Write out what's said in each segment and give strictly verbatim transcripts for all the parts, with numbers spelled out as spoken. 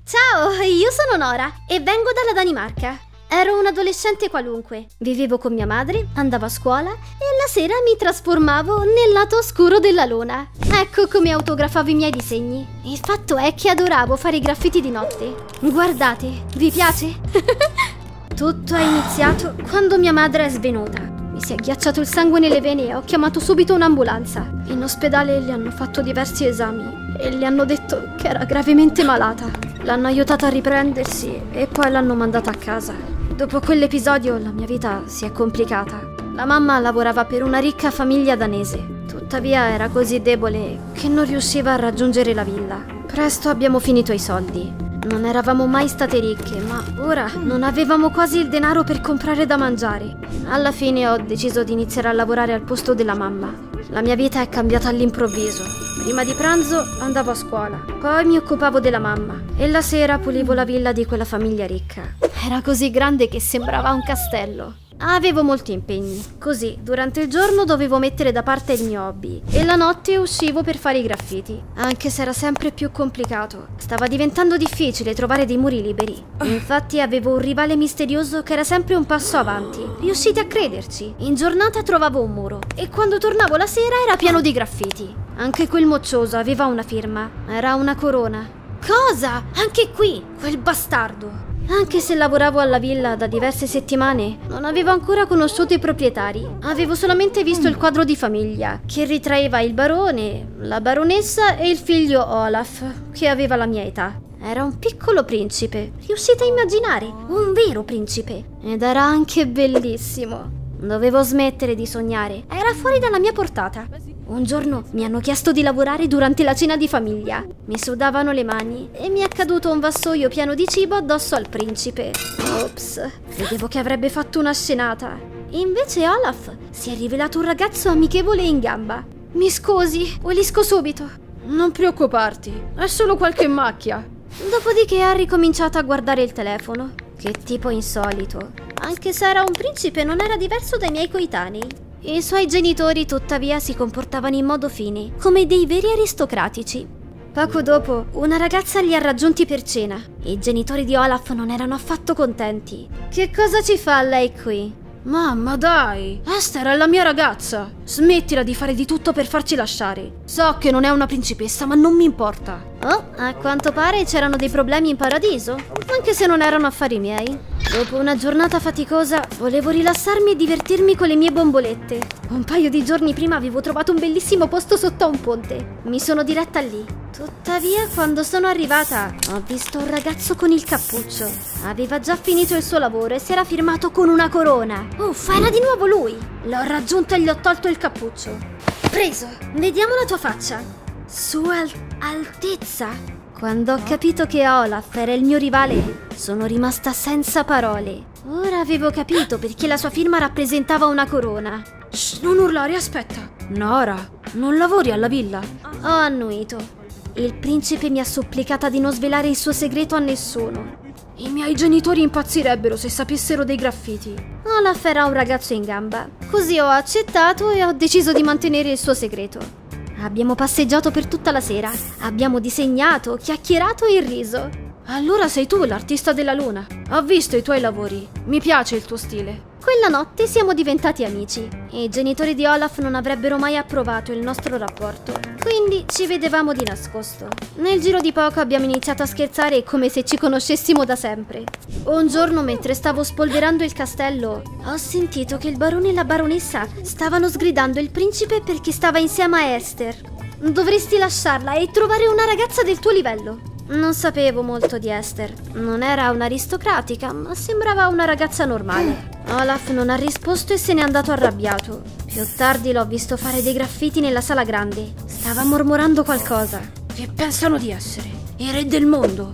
Ciao, io sono Nora e vengo dalla Danimarca. Ero un adolescente qualunque, vivevo con mia madre, andavo a scuola e la sera mi trasformavo nel lato oscuro della luna. Ecco come autografavo i miei disegni. Il fatto è che adoravo fare i graffiti di notte. Guardate, vi piace? Tutto è iniziato quando mia madre è svenuta. Mi si è ghiacciato il sangue nelle vene e ho chiamato subito un'ambulanza. In ospedale le hanno fatto diversi esami e le hanno detto che era gravemente malata. L'hanno aiutata a riprendersi e poi l'hanno mandata a casa. Dopo quell'episodio la mia vita si è complicata. La mamma lavorava per una ricca famiglia danese. Tuttavia era così debole che non riusciva a raggiungere la villa. Presto abbiamo finito i soldi. Non eravamo mai state ricche, ma ora non avevamo quasi il denaro per comprare da mangiare. Alla fine ho deciso di iniziare a lavorare al posto della mamma. La mia vita è cambiata all'improvviso. Prima di pranzo andavo a scuola, poi mi occupavo della mamma e la sera pulivo la villa di quella famiglia ricca. Era così grande che sembrava un castello. Avevo molti impegni, così durante il giorno dovevo mettere da parte il mio hobby e la notte uscivo per fare i graffiti, anche se era sempre più complicato. Stava diventando difficile trovare dei muri liberi. Infatti avevo un rivale misterioso che era sempre un passo avanti. Riuscite a crederci? In giornata trovavo un muro e quando tornavo la sera era pieno di graffiti. Anche quel moccioso aveva una firma, era una corona. Cosa? Anche qui, quel bastardo! Anche se lavoravo alla villa da diverse settimane, non avevo ancora conosciuto i proprietari. Avevo solamente visto il quadro di famiglia, che ritraeva il barone, la baronessa e il figlio Olaf, che aveva la mia età. Era un piccolo principe, riuscite a immaginare? Un vero principe. Ed era anche bellissimo. Dovevo smettere di sognare, era fuori dalla mia portata. Un giorno mi hanno chiesto di lavorare durante la cena di famiglia. Mi sudavano le mani e mi è caduto un vassoio pieno di cibo addosso al principe. Ops, credevo che avrebbe fatto una scenata. Invece Olaf si è rivelato un ragazzo amichevole e in gamba. Mi scusi, pulisco subito. Non preoccuparti, è solo qualche macchia. Dopodiché ha ricominciato a guardare il telefono. Che tipo insolito. Anche se era un principe non era diverso dai miei coetanei. I suoi genitori tuttavia si comportavano in modo fine, come dei veri aristocratici. Poco dopo, una ragazza li ha raggiunti per cena. I genitori di Olaf non erano affatto contenti. Che cosa ci fa lei qui? Mamma, dai! Esther è la mia ragazza! Smettila di fare di tutto per farci lasciare. So che non è una principessa, ma non mi importa. Oh, a quanto pare c'erano dei problemi in paradiso, anche se non erano affari miei. Dopo una giornata faticosa, volevo rilassarmi e divertirmi con le mie bombolette. Un paio di giorni prima avevo trovato un bellissimo posto sotto a un ponte. Mi sono diretta lì. Tuttavia, quando sono arrivata, ho visto un ragazzo con il cappuccio. Aveva già finito il suo lavoro e si era firmato con una corona. Uff, era di nuovo lui! L'ho raggiunto e gli ho tolto il cappuccio. Preso! Vediamo la tua faccia. Sua al- altezza! Quando ho capito che Olaf era il mio rivale, sono rimasta senza parole. Ora avevo capito perché la sua firma rappresentava una corona. Shh, non urlare, aspetta. Nora, non lavori alla villa? Ho annuito. Il principe mi ha supplicata di non svelare il suo segreto a nessuno. I miei genitori impazzirebbero se sapessero dei graffiti. Olaf era un ragazzo in gamba. Così ho accettato e ho deciso di mantenere il suo segreto. Abbiamo passeggiato per tutta la sera. Abbiamo disegnato, chiacchierato e riso. Allora sei tu l'artista della luna. Ho visto i tuoi lavori. Mi piace il tuo stile. Quella notte siamo diventati amici. I genitori di Olaf non avrebbero mai approvato il nostro rapporto, quindi ci vedevamo di nascosto. Nel giro di poco abbiamo iniziato a scherzare come se ci conoscessimo da sempre. Un giorno, mentre stavo spolverando il castello, ho sentito che il barone e la baronessa stavano sgridando il principe perché stava insieme a Esther. Dovresti lasciarla e trovare una ragazza del tuo livello. Non sapevo molto di Esther. Non era un'aristocratica, ma sembrava una ragazza normale. Olaf non ha risposto e se n'è andato arrabbiato. Più tardi l'ho visto fare dei graffiti nella sala grande. Stava mormorando qualcosa. Che pensano di essere? I re del mondo.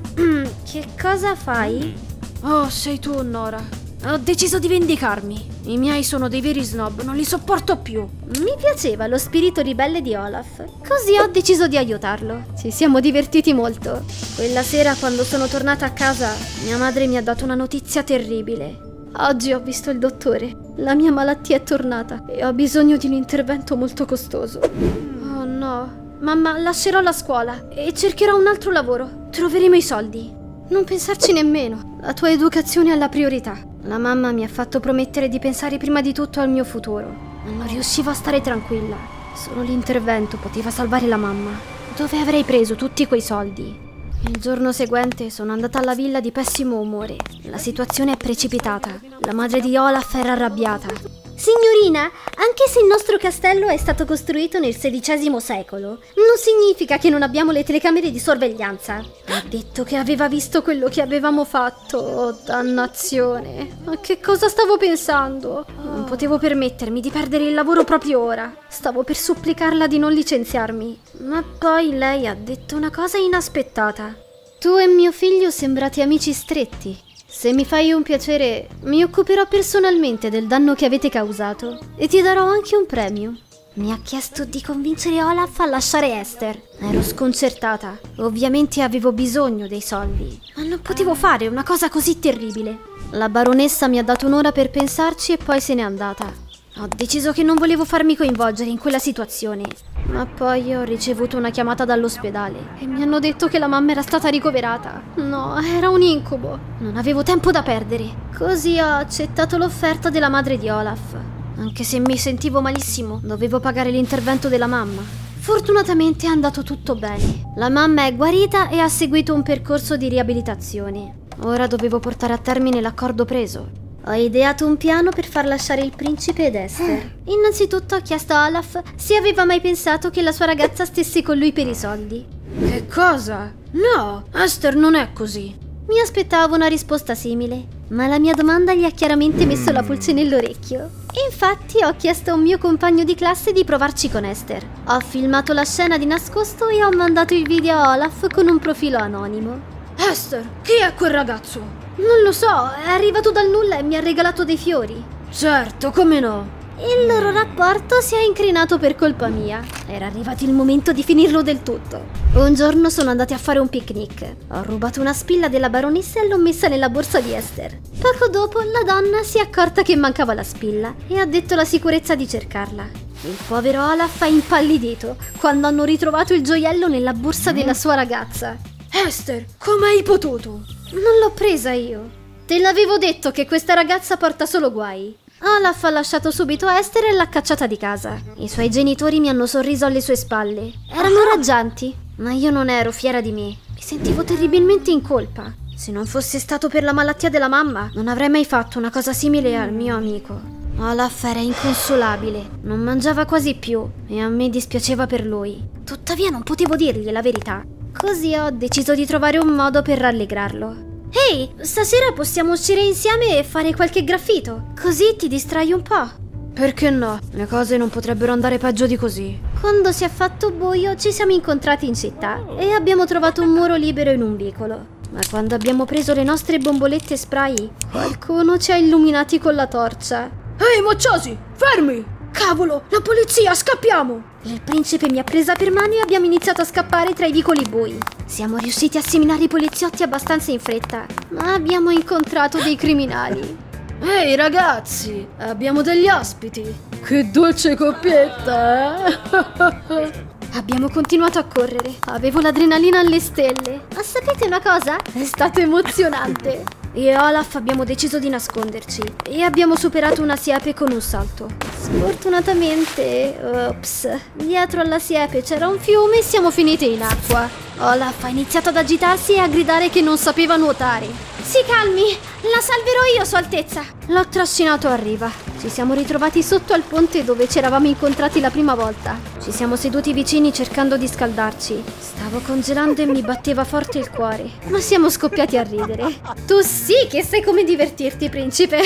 Che cosa fai? Oh, sei tu, Nora. Ho deciso di vendicarmi. I miei sono dei veri snob, non li sopporto più. Mi piaceva lo spirito ribelle di Olaf, così ho deciso di aiutarlo. Ci siamo divertiti molto. Quella sera, quando sono tornata a casa, mia madre mi ha dato una notizia terribile. Oggi ho visto il dottore. La mia malattia è tornata e ho bisogno di un intervento molto costoso. Oh no. Mamma, lascerò la scuola e cercherò un altro lavoro. troveremo i soldi. Non pensarci nemmeno. La tua educazione è la priorità. La mamma mi ha fatto promettere di pensare prima di tutto al mio futuro. Ma non riuscivo a stare tranquilla. Solo l'intervento poteva salvare la mamma. Dove avrei preso tutti quei soldi? Il giorno seguente sono andata alla villa di pessimo umore. La situazione è precipitata. La madre di Olaf era arrabbiata. Signorina, anche se il nostro castello è stato costruito nel sedicesimo secolo, non significa che non abbiamo le telecamere di sorveglianza. Ha detto che aveva visto quello che avevamo fatto. Oh, dannazione. Ma che cosa stavo pensando? Non potevo permettermi di perdere il lavoro proprio ora. Stavo per supplicarla di non licenziarmi. Ma poi lei ha detto una cosa inaspettata. Tu e mio figlio sembrate amici stretti. Se mi fai un piacere, mi occuperò personalmente del danno che avete causato e ti darò anche un premio. Mi ha chiesto di convincere Olaf a lasciare Esther. Ero sconcertata. Ovviamente avevo bisogno dei soldi, ma non potevo fare una cosa così terribile. La baronessa mi ha dato un'ora per pensarci e poi se n'è andata. Ho deciso che non volevo farmi coinvolgere in quella situazione, ma poi ho ricevuto una chiamata dall'ospedale e mi hanno detto che la mamma era stata ricoverata. No, era un incubo. Non avevo tempo da perdere. Così ho accettato l'offerta della madre di Olaf. Anche se mi sentivo malissimo, dovevo pagare l'intervento della mamma. Fortunatamente è andato tutto bene. La mamma è guarita e ha seguito un percorso di riabilitazione. Ora dovevo portare a termine l'accordo preso. Ho ideato un piano per far lasciare il principe ed Esther. Innanzitutto ho chiesto a Olaf se aveva mai pensato che la sua ragazza stesse con lui per i soldi. Che cosa? No, Esther non è così. Mi aspettavo una risposta simile, ma la mia domanda gli ha chiaramente messo la pulce nell'orecchio. Infatti ho chiesto a un mio compagno di classe di provarci con Esther. Ho filmato la scena di nascosto e ho mandato il video a Olaf con un profilo anonimo. Esther, chi è quel ragazzo? Non lo so, è arrivato dal nulla e mi ha regalato dei fiori. Certo, come no? Il loro rapporto si è incrinato per colpa mia. Era arrivato il momento di finirlo del tutto. Un giorno sono andati a fare un picnic. Ho rubato una spilla della baronessa e l'ho messa nella borsa di Esther. Poco dopo la donna si è accorta che mancava la spilla e ha detto alla sicurezza di cercarla. Il povero Olaf ha impallidito quando hanno ritrovato il gioiello nella borsa della sua ragazza. Esther, come hai potuto? Non l'ho presa io. Te l'avevo detto che questa ragazza porta solo guai. Olaf ha lasciato subito Esther e l'ha cacciata di casa. I suoi genitori mi hanno sorriso alle sue spalle. Erano Ah. raggianti, ma io non ero fiera di me. Mi sentivo terribilmente in colpa. Se non fosse stato per la malattia della mamma, non avrei mai fatto una cosa simile al mio amico. Olaf era inconsolabile, non mangiava quasi più e a me dispiaceva per lui. Tuttavia non potevo dirgli la verità. Così ho deciso di trovare un modo per rallegrarlo. Ehi, stasera possiamo uscire insieme e fare qualche graffito, così ti distrai un po'. Perché no? Le cose non potrebbero andare peggio di così. Quando si è fatto buio ci siamo incontrati in città e abbiamo trovato un muro libero in un vicolo. Ma quando abbiamo preso le nostre bombolette spray, qualcuno ci ha illuminati con la torcia. Ehi, mocciosi, fermi! Cavolo, la polizia, scappiamo! Il principe mi ha presa per mano e abbiamo iniziato a scappare tra i vicoli bui. Siamo riusciti a seminare i poliziotti abbastanza in fretta, ma abbiamo incontrato dei criminali. Ehi ragazzi, abbiamo degli ospiti. Che dolce coppietta, eh? Abbiamo continuato a correre. Avevo l'adrenalina alle stelle. Ma sapete una cosa? È stato emozionante. Io e Olaf abbiamo deciso di nasconderci e abbiamo superato una siepe con un salto. Sfortunatamente, ops, dietro alla siepe c'era un fiume e siamo finiti in acqua. Olaf ha iniziato ad agitarsi e a gridare che non sapeva nuotare. Si calmi, la salverò io, Sua Altezza. L'ho trascinato a riva. Ci siamo ritrovati sotto al ponte dove ci eravamo incontrati la prima volta. Ci siamo seduti vicini cercando di scaldarci. Stavo congelando e mi batteva forte il cuore, ma siamo scoppiati a ridere. Tu sì che sai come divertirti, principe.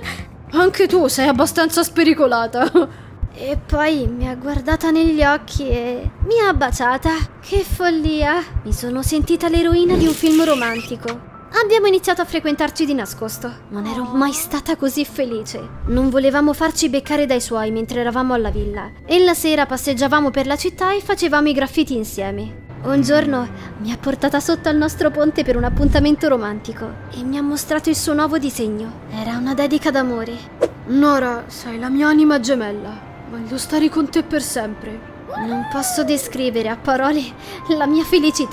Anche tu sei abbastanza spericolata. E poi mi ha guardata negli occhi e mi ha baciata. Che follia! Mi sono sentita l'eroina di un film romantico. Abbiamo iniziato a frequentarci di nascosto. Non ero mai stata così felice. Non volevamo farci beccare dai suoi mentre eravamo alla villa. E la sera passeggiavamo per la città e facevamo i graffiti insieme. Un giorno mi ha portata sotto al nostro ponte per un appuntamento romantico e mi ha mostrato il suo nuovo disegno. Era una dedica d'amore. Nora, sei la mia anima gemella. Voglio stare con te per sempre. Non posso descrivere a parole la mia felicità.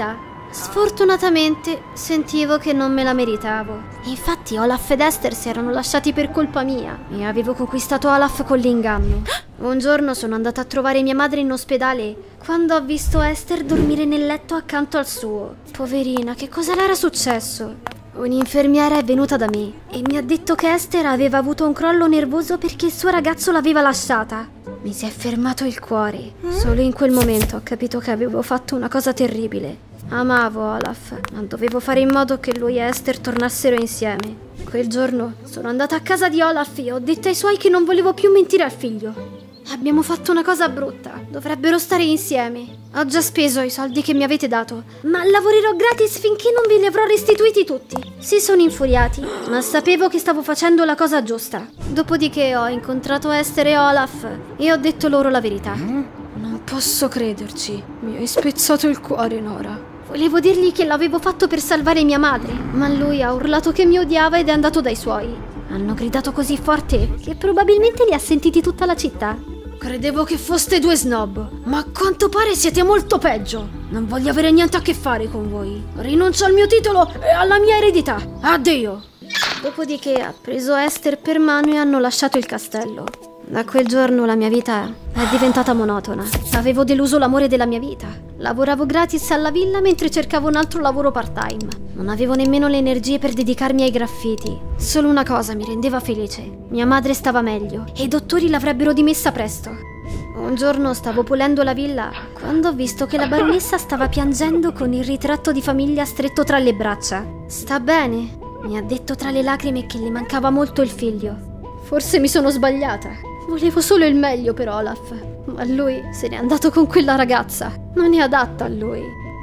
Sfortunatamente sentivo che non me la meritavo. Infatti Olaf ed Esther si erano lasciati per colpa mia e avevo conquistato Olaf con l'inganno. Un giorno sono andata a trovare mia madre in ospedale quando ho visto Esther dormire nel letto accanto al suo. Poverina, che cosa le era successo? Un'infermiera è venuta da me e mi ha detto che Esther aveva avuto un crollo nervoso perché il suo ragazzo l'aveva lasciata. Mi si è fermato il cuore. Solo in quel momento ho capito che avevo fatto una cosa terribile. Amavo Olaf, ma dovevo fare in modo che lui e Esther tornassero insieme. Quel giorno sono andata a casa di Olaf e ho detto ai suoi che non volevo più mentire al figlio. Abbiamo fatto una cosa brutta, dovrebbero stare insieme. Ho già speso i soldi che mi avete dato, ma lavorerò gratis finché non ve li avrò restituiti tutti. Si sono infuriati, ma sapevo che stavo facendo la cosa giusta. Dopodiché ho incontrato Esther e Olaf e ho detto loro la verità. Non posso crederci, mi hai spezzato il cuore, Nora. Volevo dirgli che l'avevo fatto per salvare mia madre, ma lui ha urlato che mi odiava ed è andato dai suoi. Hanno gridato così forte che probabilmente li ha sentiti tutta la città. Credevo che foste due snob, ma a quanto pare siete molto peggio. Non voglio avere niente a che fare con voi. Rinuncio al mio titolo e alla mia eredità. Addio! Dopodiché ha preso Esther per mano e hanno lasciato il castello. Da quel giorno la mia vita è diventata monotona. Avevo deluso l'amore della mia vita. Lavoravo gratis alla villa mentre cercavo un altro lavoro part-time. Non avevo nemmeno le energie per dedicarmi ai graffiti. Solo una cosa mi rendeva felice. Mia madre stava meglio e i dottori l'avrebbero dimessa presto. Un giorno stavo pulendo la villa quando ho visto che la baronessa stava piangendo con il ritratto di famiglia stretto tra le braccia. Sta bene? Mi ha detto tra le lacrime che le mancava molto il figlio. Forse mi sono sbagliata. Volevo solo il meglio per Olaf, ma lui se n'è andato con quella ragazza. Non è adatta a lui.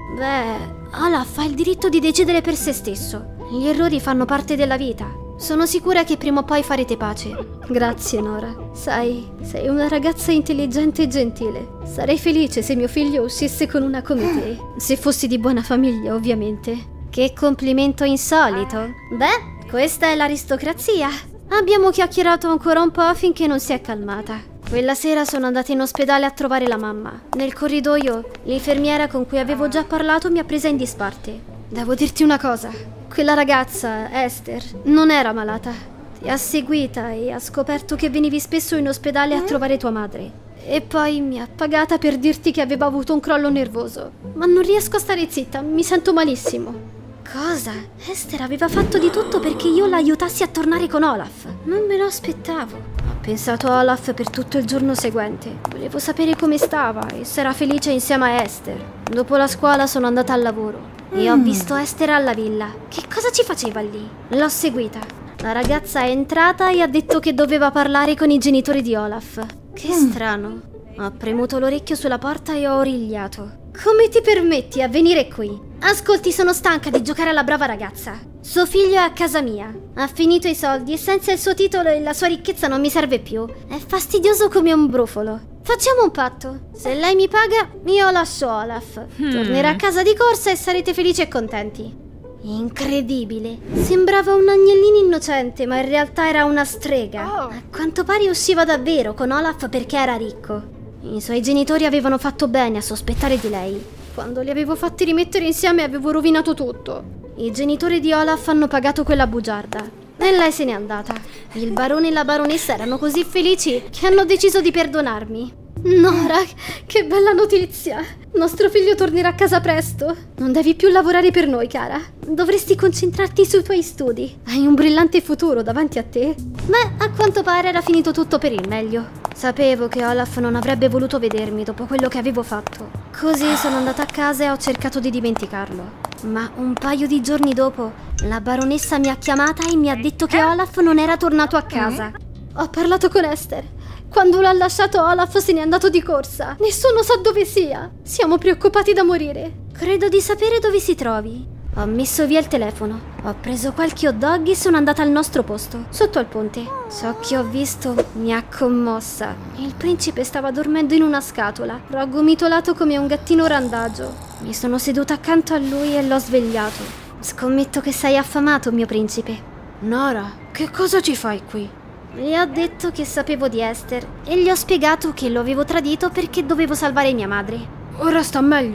Beh, Olaf ha il diritto di decidere per se stesso. Gli errori fanno parte della vita. Sono sicura che prima o poi farete pace. Grazie, Nora. Sai, sei una ragazza intelligente e gentile. Sarei felice se mio figlio uscisse con una come te. Se fossi di buona famiglia, ovviamente. Che complimento insolito. Beh, questa è l'aristocrazia. Abbiamo chiacchierato ancora un po' finché non si è calmata. Quella sera sono andata in ospedale a trovare la mamma. Nel corridoio, l'infermiera con cui avevo già parlato mi ha presa in disparte. Devo dirti una cosa. Quella ragazza, Esther, non era malata. Ti ha seguita e ha scoperto che venivi spesso in ospedale a trovare tua madre. E poi mi ha pagata per dirti che aveva avuto un crollo nervoso. Ma non riesco a stare zitta, mi sento malissimo. Cosa? Esther aveva fatto di tutto perché io la aiutassi a tornare con Olaf. Non me lo aspettavo. Ho pensato a Olaf per tutto il giorno seguente. Volevo sapere come stava e se era felice insieme a Esther. Dopo la scuola sono andata al lavoro e ho visto Esther alla villa. Che cosa ci faceva lì? L'ho seguita. La ragazza è entrata e ha detto che doveva parlare con i genitori di Olaf. Che strano. Ho premuto l'orecchio sulla porta e ho origliato. Come ti permetti a venire qui? Ascolti, sono stanca di giocare alla brava ragazza. Suo figlio è a casa mia. Ha finito i soldi e senza il suo titolo e la sua ricchezza non mi serve più. È fastidioso come un brufolo. Facciamo un patto. Se lei mi paga, io lascio Olaf. Hmm. Tornerà a casa di corsa e sarete felici e contenti. Incredibile. Sembrava un agnellino innocente, ma in realtà era una strega. Oh. A quanto pare usciva davvero con Olaf perché era ricco. I suoi genitori avevano fatto bene a sospettare di lei. Quando li avevo fatti rimettere insieme avevo rovinato tutto. I genitori di Olaf hanno pagato quella bugiarda e lei se n'è andata. Il barone e la baronessa erano così felici che hanno deciso di perdonarmi. Nora, che bella notizia! Nostro figlio tornerà a casa presto. Non devi più lavorare per noi, cara. Dovresti concentrarti sui tuoi studi. Hai un brillante futuro davanti a te. Beh, a quanto pare era finito tutto per il meglio. Sapevo che Olaf non avrebbe voluto vedermi dopo quello che avevo fatto. Così sono andata a casa e ho cercato di dimenticarlo. Ma un paio di giorni dopo, la baronessa mi ha chiamata e mi ha detto che Olaf non era tornato a casa. Ho parlato con Esther. Quando l'ha lasciato Olaf se n'è andato di corsa. Nessuno sa dove sia. Siamo preoccupati da morire. Credo di sapere dove si trovi. Ho messo via il telefono. Ho preso qualche hot dog e sono andata al nostro posto, sotto al ponte. Ciò che ho visto mi ha commossa. Il principe stava dormendo in una scatola, raggomitolato come un gattino randagio. Mi sono seduta accanto a lui e l'ho svegliato. Scommetto che sei affamato, mio principe. Nora, che cosa ci fai qui? Gli ho detto che sapevo di Esther e gli ho spiegato che lo avevo tradito perché dovevo salvare mia madre. Ora sta meglio?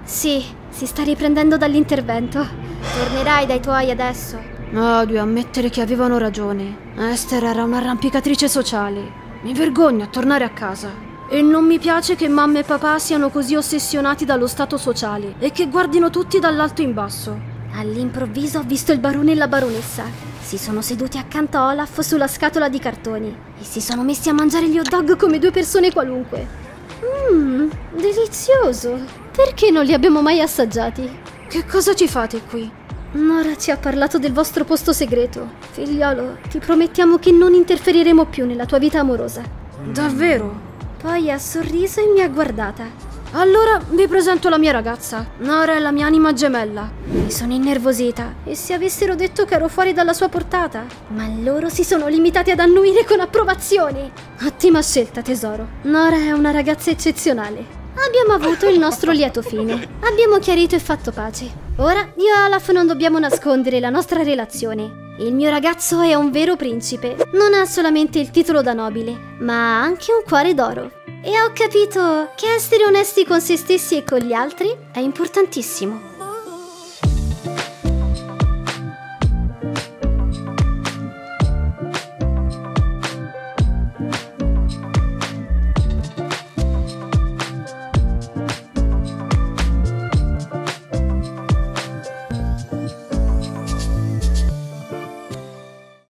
Sì, si sta riprendendo dall'intervento. Tornerai dai tuoi adesso? Odio ammettere che avevano ragione. Esther era un'arrampicatrice sociale. Mi vergogno a tornare a casa. E non mi piace che mamma e papà siano così ossessionati dallo stato sociale e che guardino tutti dall'alto in basso. All'improvviso ho visto il barone e la baronessa. Si sono seduti accanto a Olaf sulla scatola di cartoni e si sono messi a mangiare gli hot dog come due persone qualunque. Mmm, delizioso! Perché non li abbiamo mai assaggiati? Che cosa ci fate qui? Nora ci ha parlato del vostro posto segreto. Figliolo, ti promettiamo che non interferiremo più nella tua vita amorosa. Davvero? Poi ha sorriso e mi ha guardata. Allora vi presento la mia ragazza. Nora è la mia anima gemella. Mi sono innervosita. E se avessero detto che ero fuori dalla sua portata? Ma loro si sono limitati ad annuire con approvazione. Ottima scelta, tesoro. Nora è una ragazza eccezionale. Abbiamo avuto il nostro lieto fine. Abbiamo chiarito e fatto pace. Ora io e Olaf non dobbiamo nascondere la nostra relazione. Il mio ragazzo è un vero principe. Non ha solamente il titolo da nobile, ma ha anche un cuore d'oro. E ho capito che essere onesti con se stessi e con gli altri è importantissimo.